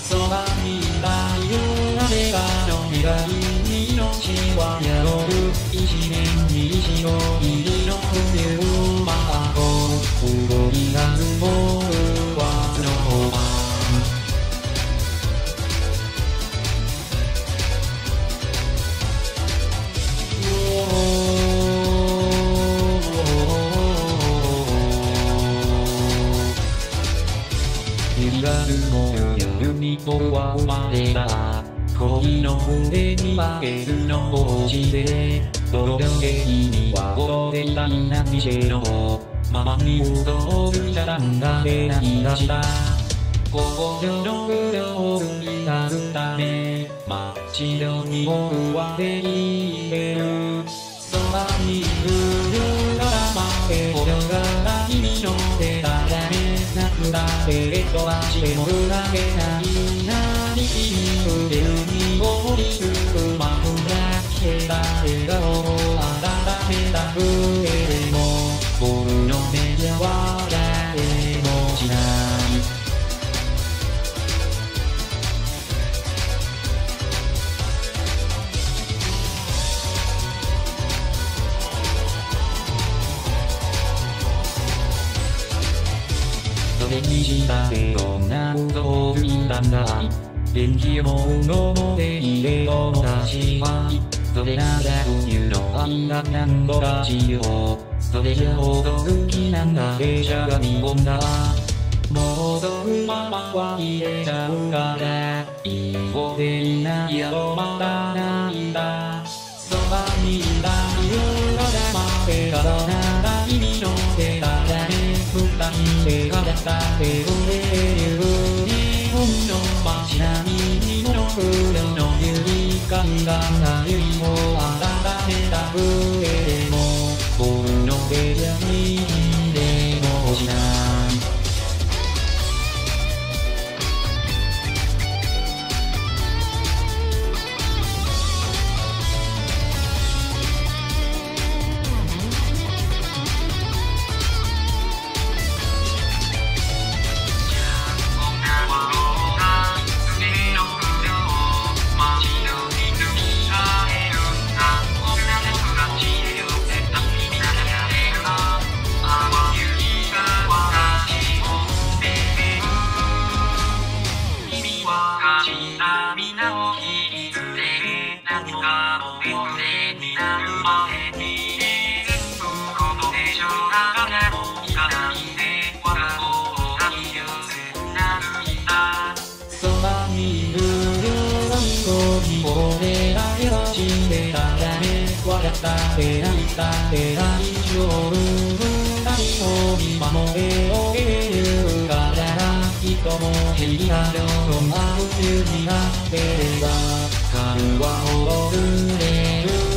そばにいたいよ誰かの願い命は宿る一年に一度きりの冬まこ動き出す僕はスノーマン気がるも夜に僕は生まれた恋の腕に負けるのを落ちて泥の原因には踊れたいな店のままに踊るじゃダンが出ないがした心の裏を踏み出すため真っ白に僕はできてるそばにいるから負けほどが君の手だらめなくだってとはしても裏けないなに君腕に降りるまくらけた笑顔を温めた上でも僕の目じゃ笑えもしないそれにしたってどんなことを言ったんだ電気を物もで入れ友達はそれなら冬の間何度かしようそれじゃほど好きなんだでしゃがみ込んだ戻るままは入れちゃうからいい子でいないやろまた泣いたそばにいたよが黙ってからなら君の手だらね二人で語ったってくれる日本の街並みの黒の指感が何も温めた上でも僕の手じゃ見でもしない皆を引き連れ何かも手遅れになる前に全部ことでしょうがからもいかないで我が子を愛用するなるいたそばにいるよに俺らよ死んでたらね笑ったって泣いたって大丈夫二人を見守れおげるから人も平気などんな冬になってれば春は踊るれる